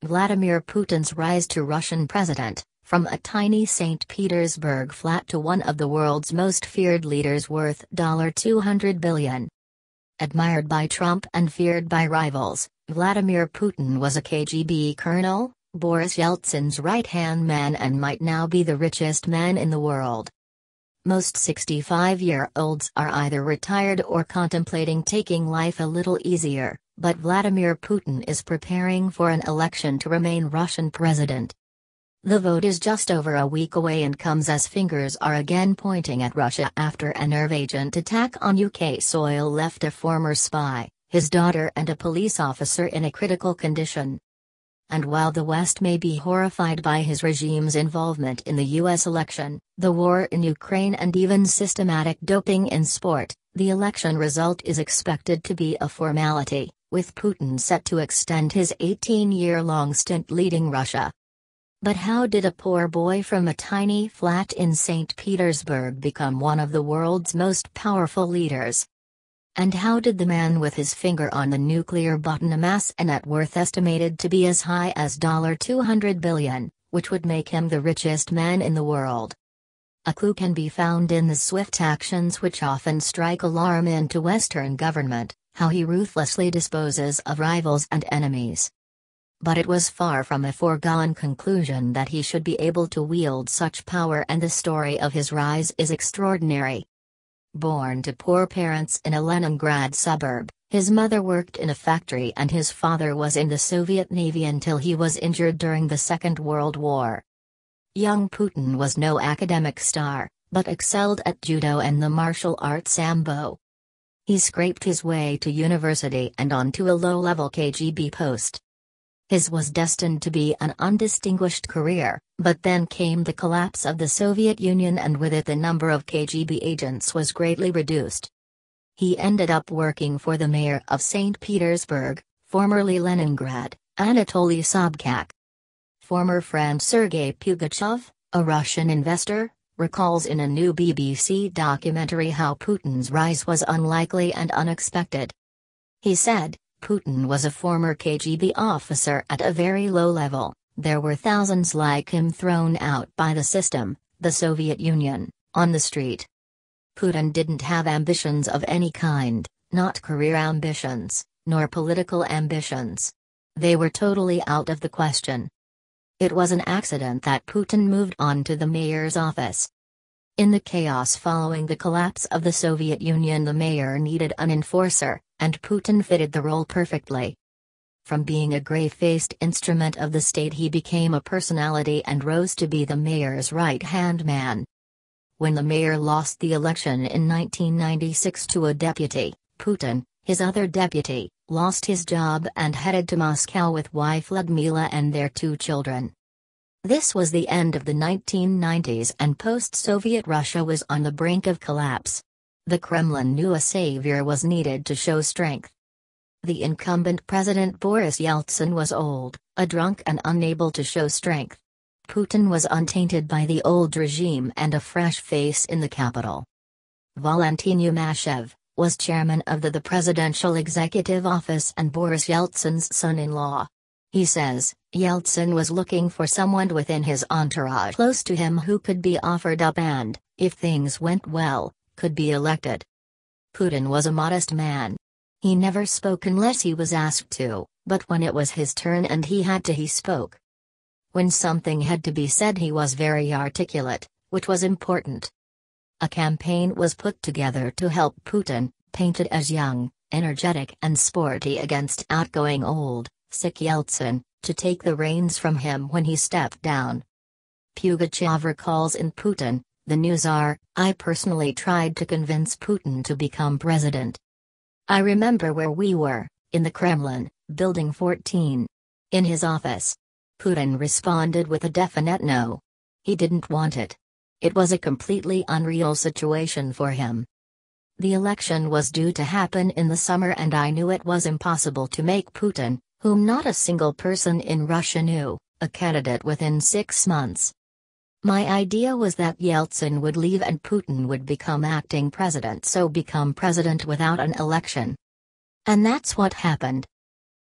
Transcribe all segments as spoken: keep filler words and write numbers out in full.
Vladimir Putin's rise to Russian president, from a tiny Saint Petersburg flat to one of the world's most feared leaders worth two hundred billion dollars. Admired by Trump and feared by rivals, Vladimir Putin was a K G B colonel, Boris Yeltsin's right-hand man, and might now be the richest man in the world. Most sixty-five-year-olds are either retired or contemplating taking life a little easier, but Vladimir Putin is preparing for an election to remain Russian president. The vote is just over a week away and comes as fingers are again pointing at Russia after a nerve agent attack on U K soil left a former spy, his daughter and a police officer in a critical condition. And while the West may be horrified by his regime's involvement in the U S election, the war in Ukraine and even systematic doping in sport, the election result is expected to be a formality, with Putin set to extend his eighteen-year-long stint leading Russia. But how did a poor boy from a tiny flat in Saint Petersburg become one of the world's most powerful leaders? And how did the man with his finger on the nuclear button amass a net worth estimated to be as high as two hundred billion dollars, which would make him the richest man in the world? A clue can be found in the swift actions which often strike alarm into Western government, how he ruthlessly disposes of rivals and enemies. But it was far from a foregone conclusion that he should be able to wield such power, and the story of his rise is extraordinary. Born to poor parents in a Leningrad suburb, his mother worked in a factory and his father was in the Soviet Navy until he was injured during the Second World War. Young Putin was no academic star, but excelled at judo and the martial art sambo. He scraped his way to university and onto a low-level K G B post. His was destined to be an undistinguished career, but then came the collapse of the Soviet Union, and with it the number of K G B agents was greatly reduced. He ended up working for the mayor of Saint Petersburg, formerly Leningrad, Anatoly Sobchak. Former friend Sergei Pugachev, a Russian investor, recalls in a new B B C documentary how Putin's rise was unlikely and unexpected. He said, "Putin was a former K G B officer at a very low level. There were thousands like him thrown out by the system, the Soviet Union, on the street." Putin didn't have ambitions of any kind, not career ambitions, nor political ambitions. They were totally out of the question. It was an accident that Putin moved on to the mayor's office. In the chaos following the collapse of the Soviet Union, the mayor needed an enforcer, and Putin fitted the role perfectly. From being a gray-faced instrument of the state, he became a personality and rose to be the mayor's right-hand man. When the mayor lost the election in nineteen ninety-six to a deputy, Putin, his other deputy, lost his job and headed to Moscow with wife Ludmila and their two children. This was the end of the nineteen nineties, and post-Soviet Russia was on the brink of collapse. The Kremlin knew a savior was needed to show strength. The incumbent President Boris Yeltsin was old, a drunk, and unable to show strength. Putin was untainted by the old regime and a fresh face in the capital. Valentin Yumashev was chairman of the, the Presidential Executive Office and Boris Yeltsin's son-in-law. He says, Yeltsin was looking for someone within his entourage close to him who could be offered up and, if things went well, could be elected. Putin was a modest man. He never spoke unless he was asked to, but when it was his turn and he had to, he spoke. When something had to be said, he was very articulate, which was important. A campaign was put together to help Putin, painted as young, energetic and sporty, against outgoing old, sick Yeltsin, to take the reins from him when he stepped down. Pugachev recalls in Putin, the new Tsar, "I personally tried to convince Putin to become president. I remember where we were, in the Kremlin, Building fourteen. In his office. Putin responded with a definite no. He didn't want it. It was a completely unreal situation for him. The election was due to happen in the summer, and I knew it was impossible to make Putin, whom not a single person in Russia knew, a candidate within six months. My idea was that Yeltsin would leave and Putin would become acting president, so become president without an election. And that's what happened."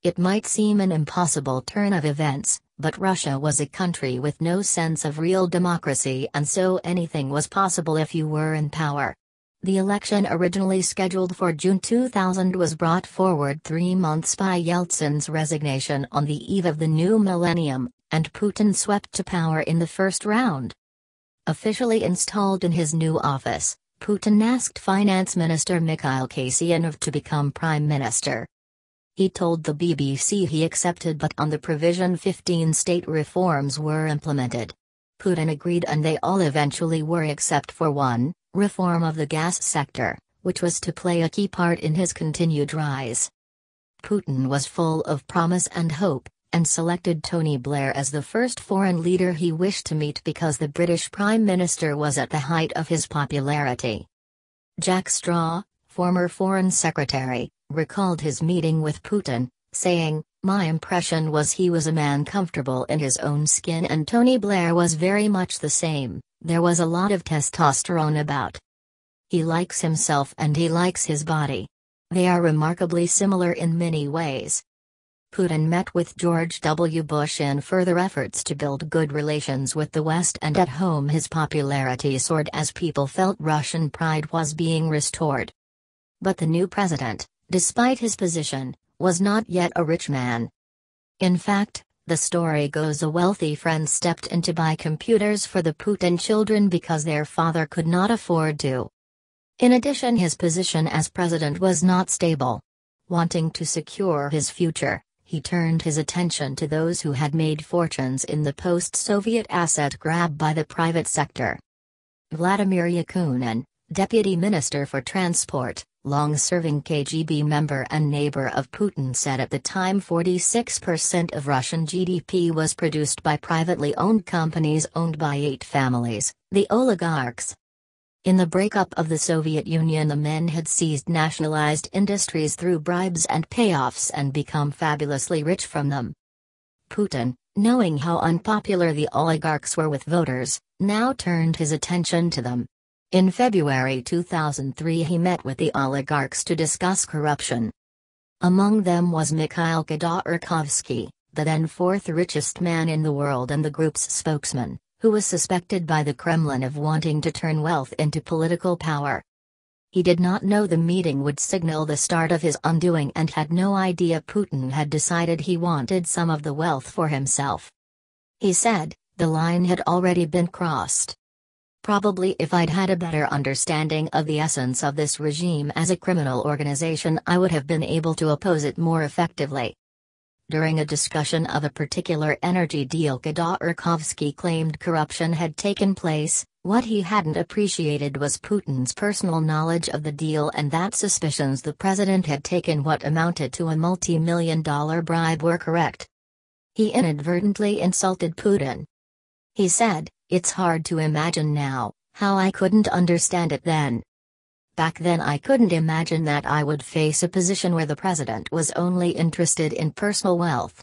It might seem an impossible turn of events, but Russia was a country with no sense of real democracy, and so anything was possible if you were in power. The election originally scheduled for June two thousand was brought forward three months by Yeltsin's resignation on the eve of the new millennium, and Putin swept to power in the first round. Officially installed in his new office, Putin asked Finance Minister Mikhail Kasyanov to become Prime Minister. He told the B B C he accepted, but on the provision fifteen state reforms were implemented. Putin agreed, and they all eventually were except for one, reform of the gas sector, which was to play a key part in his continued rise. Putin was full of promise and hope, and selected Tony Blair as the first foreign leader he wished to meet because the British Prime Minister was at the height of his popularity. Jack Straw, former Foreign Secretary, recalled his meeting with Putin, saying, "My impression was he was a man comfortable in his own skin, and Tony Blair was very much the same. There was a lot of testosterone about. He likes himself and he likes his body. They are remarkably similar in many ways." Putin met with George W. Bush in further efforts to build good relations with the West, and at home his popularity soared as people felt Russian pride was being restored. But the new president, despite his position, was not yet a rich man. In fact, the story goes a wealthy friend stepped in to buy computers for the Putin children because their father could not afford to. In addition, his position as president was not stable. Wanting to secure his future, he turned his attention to those who had made fortunes in the post-Soviet asset grab by the private sector. Vladimir Yakunin, Deputy Minister for Transport, long-serving K G B member and neighbor of Putin, said at the time forty-six percent of Russian G D P was produced by privately owned companies owned by eight families, the oligarchs. In the breakup of the Soviet Union, the men had seized nationalized industries through bribes and payoffs and become fabulously rich from them. Putin, knowing how unpopular the oligarchs were with voters, now turned his attention to them. In February two thousand three, he met with the oligarchs to discuss corruption. Among them was Mikhail Khodorkovsky, the then fourth richest man in the world and the group's spokesman, who was suspected by the Kremlin of wanting to turn wealth into political power. He did not know the meeting would signal the start of his undoing and had no idea Putin had decided he wanted some of the wealth for himself. He said, "The line had already been crossed. Probably if I'd had a better understanding of the essence of this regime as a criminal organization, I would have been able to oppose it more effectively." During a discussion of a particular energy deal, Khodorkovsky claimed corruption had taken place. What he hadn't appreciated was Putin's personal knowledge of the deal, and that suspicions the president had taken what amounted to a multi-million dollar bribe were correct. He inadvertently insulted Putin. He said, "It's hard to imagine now how I couldn't understand it then. Back then I couldn't imagine that I would face a position where the president was only interested in personal wealth."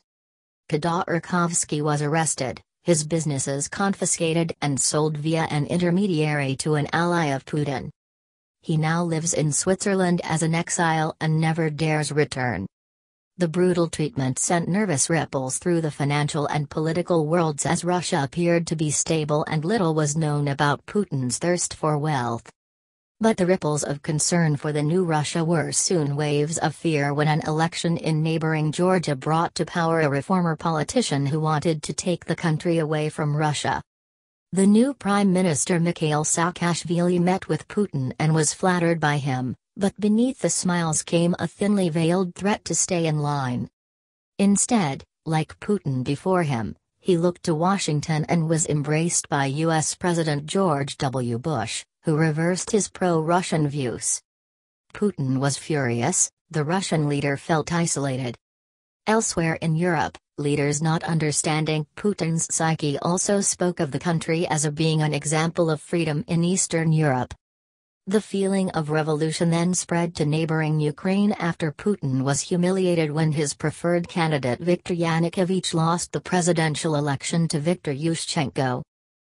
Khodorkovsky was arrested, his businesses confiscated and sold via an intermediary to an ally of Putin. He now lives in Switzerland as an exile and never dares return. The brutal treatment sent nervous ripples through the financial and political worlds as Russia appeared to be stable and little was known about Putin's thirst for wealth. But the ripples of concern for the new Russia were soon waves of fear when an election in neighboring Georgia brought to power a reformer politician who wanted to take the country away from Russia. The new Prime Minister Mikhail Saakashvili met with Putin and was flattered by him, but beneath the smiles came a thinly veiled threat to stay in line. Instead, like Putin before him, he looked to Washington and was embraced by U S President George W. Bush, who reversed his pro-Russian views. Putin was furious. The Russian leader felt isolated. Elsewhere in Europe, leaders not understanding Putin's psyche also spoke of the country as a being an example of freedom in Eastern Europe. The feeling of revolution then spread to neighboring Ukraine after Putin was humiliated when his preferred candidate Viktor Yanukovych lost the presidential election to Viktor Yushchenko.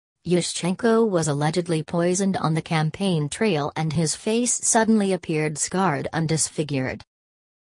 Yushchenko was allegedly poisoned on the campaign trail and his face suddenly appeared scarred and disfigured.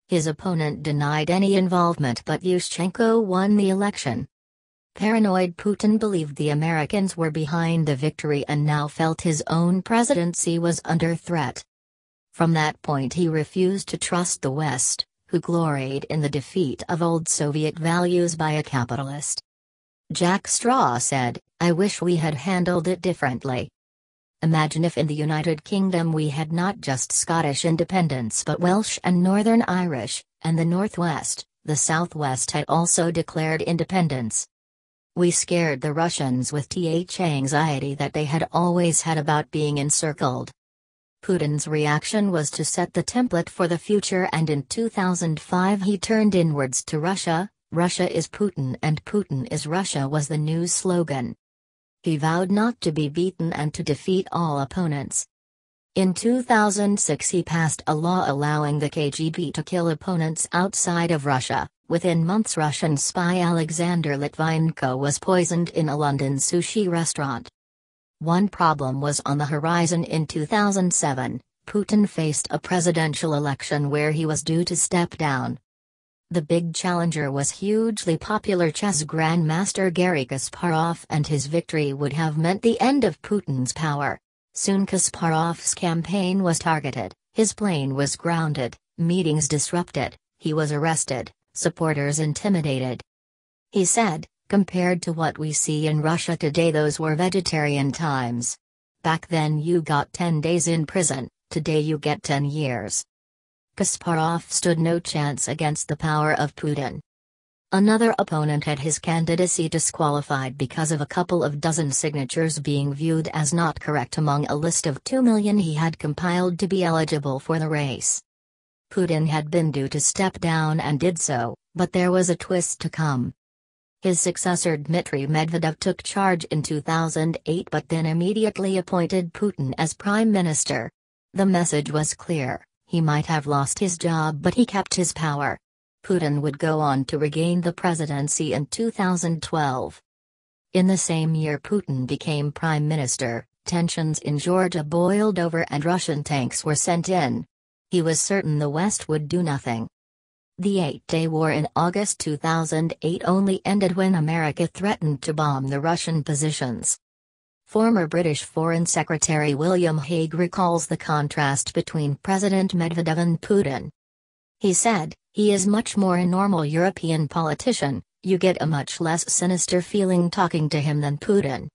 His opponent denied any involvement, but Yushchenko won the election. Paranoid Putin believed the Americans were behind the victory and now felt his own presidency was under threat. From that point he refused to trust the West, who gloried in the defeat of old Soviet values by a capitalist. Jack Straw said, "I wish we had handled it differently. Imagine if in the United Kingdom we had not just Scottish independence but Welsh and Northern Irish, and the Northwest, the Southwest had also declared independence. We scared the Russians with the anxiety that they had always had about being encircled." Putin's reaction was to set the template for the future, and in two thousand five he turned inwards to Russia. "Russia is Putin and Putin is Russia" was the new slogan. He vowed not to be beaten and to defeat all opponents. In two thousand six he passed a law allowing the K G B to kill opponents outside of Russia. Within months Russian spy Alexander Litvinenko was poisoned in a London sushi restaurant. One problem was on the horizon in two thousand seven, Putin faced a presidential election where he was due to step down. The big challenger was hugely popular chess grandmaster Garry Kasparov, and his victory would have meant the end of Putin's power. Soon Kasparov's campaign was targeted, his plane was grounded, meetings disrupted, he was arrested, supporters intimidated. He said, "Compared to what we see in Russia today, those were vegetarian times. Back then you got ten days in prison, today you get ten years." Kasparov stood no chance against the power of Putin. Another opponent had his candidacy disqualified because of a couple of dozen signatures being viewed as not correct among a list of two million he had compiled to be eligible for the race. Putin had been due to step down and did so, but there was a twist to come. His successor Dmitry Medvedev took charge in two thousand eight but then immediately appointed Putin as prime minister. The message was clear, he might have lost his job but he kept his power. Putin would go on to regain the presidency in two thousand twelve. In the same year Putin became prime minister, tensions in Georgia boiled over and Russian tanks were sent in. He was certain the West would do nothing. The Eight-Day War in August two thousand eight only ended when America threatened to bomb the Russian positions. Former British Foreign Secretary William Hague recalls the contrast between President Medvedev and Putin. He said, "He is much more a normal European politician, you get a much less sinister feeling talking to him than Putin.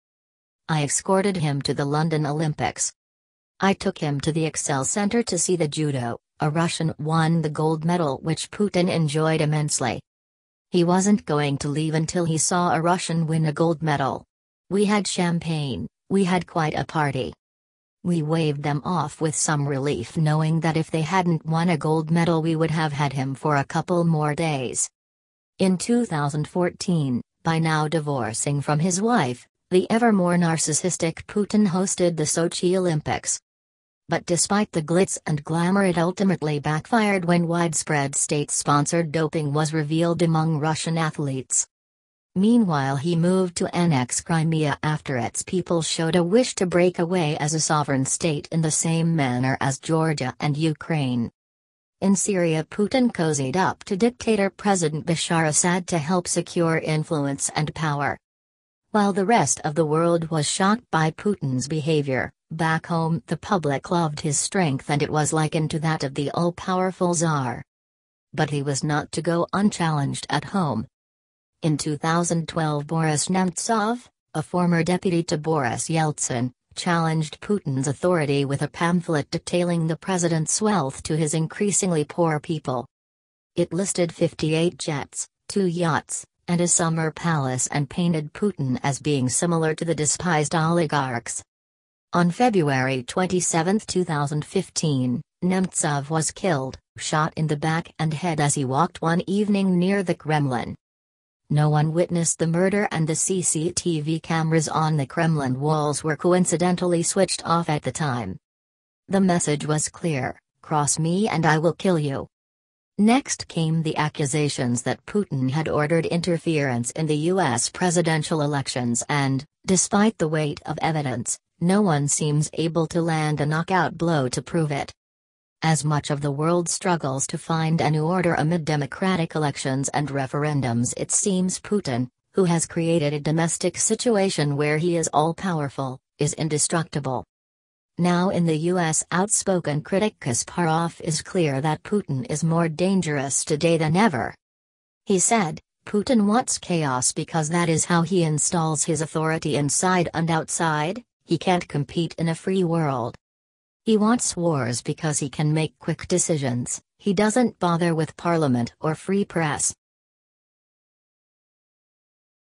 I escorted him to the London Olympics. I took him to the Excel Center to see the judo. A Russian won the gold medal which Putin enjoyed immensely. He wasn't going to leave until he saw a Russian win a gold medal. We had champagne, we had quite a party. We waved them off with some relief knowing that if they hadn't won a gold medal we would have had him for a couple more days." In two thousand fourteen, by now divorcing from his wife, the ever more narcissistic Putin hosted the Sochi Olympics. But despite the glitz and glamour it ultimately backfired when widespread state-sponsored doping was revealed among Russian athletes. Meanwhile he moved to annex Crimea after its people showed a wish to break away as a sovereign state in the same manner as Georgia and Ukraine. In Syria Putin cozied up to dictator President Bashar Assad to help secure influence and power. While the rest of the world was shocked by Putin's behavior, back home the public loved his strength and it was likened to that of the all-powerful Tsar. But he was not to go unchallenged at home. In two thousand twelve Boris Nemtsov, a former deputy to Boris Yeltsin, challenged Putin's authority with a pamphlet detailing the president's wealth to his increasingly poor people. It listed fifty-eight jets, two yachts, and a summer palace and painted Putin as being similar to the despised oligarchs. On February twenty-seventh two thousand fifteen, Nemtsov was killed, shot in the back and head as he walked one evening near the Kremlin. No one witnessed the murder and the C C T V cameras on the Kremlin walls were coincidentally switched off at the time. The message was clear, cross me and I will kill you. Next came the accusations that Putin had ordered interference in the U S presidential elections and, despite the weight of evidence, no one seems able to land a knockout blow to prove it. As much of the world struggles to find a new order amid democratic elections and referendums, it seems Putin, who has created a domestic situation where he is all-powerful, is indestructible. Now in the U S, outspoken critic Kasparov is clear that Putin is more dangerous today than ever. He said, Putin wants chaos because that is how he installs his authority inside and outside. He can't compete in a free world. He wants wars because he can make quick decisions. He doesn't bother with parliament or free press.